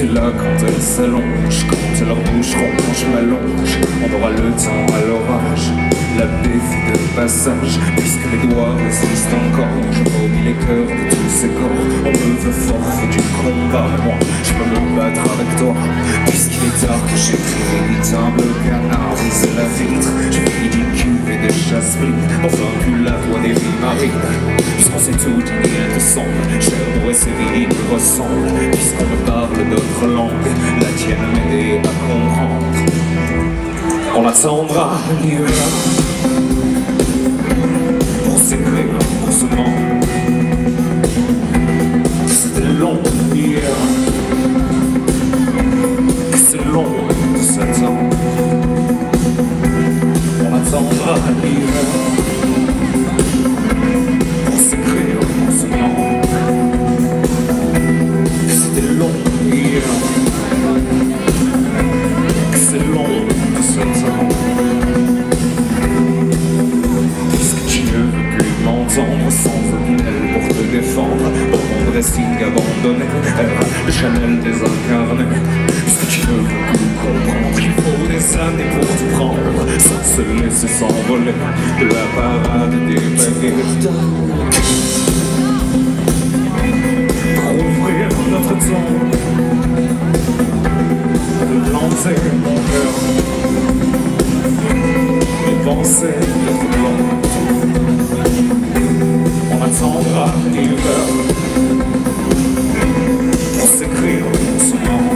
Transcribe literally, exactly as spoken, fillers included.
C'est là quand elles s'allongent, quand leurs bouches ronges, je m'allonge. On aura le temps à l'orage, la défie de passage. Puisque mes doigts résistent encore, je mobile les cœurs de tous ces corps. On me veut forfait du combat, moi je peux me battre avec toi. Puisqu'il est tard que j'écris inévitable, le canard brise la vitre. Je finis d'une cuvée de chasse-bride, enfin plus la voix des rimes arrive. Puisqu'on sait tout qu'il te semble, cher pour essayer il me ressemble. Puisqu'on me parle d'autres langues, la tienne m'aider à comprendre. On attendra l'hiver pour s'écrire, pour se rendre. C'était long hier, que c'est long de s'attendre. On attendra l'hiver pour s'écrire, pour se rendre. Que c'était long hier, que c'est long de s'attendre. Puisque tu ne veux plus m'entendre sans aucune aile pour te défendre, pour mon dressing abandonné, le Chanel désincarné. Puisque tu ne veux plus comprendre, il faut des années pour tout prendre, sans se laisser s'envoler de la parade des pavés. Pour ouvrir notre temps, de lancer mon cœur, mes pensées d'être blanc. On attendra l'hiver pour s'écrire son nom.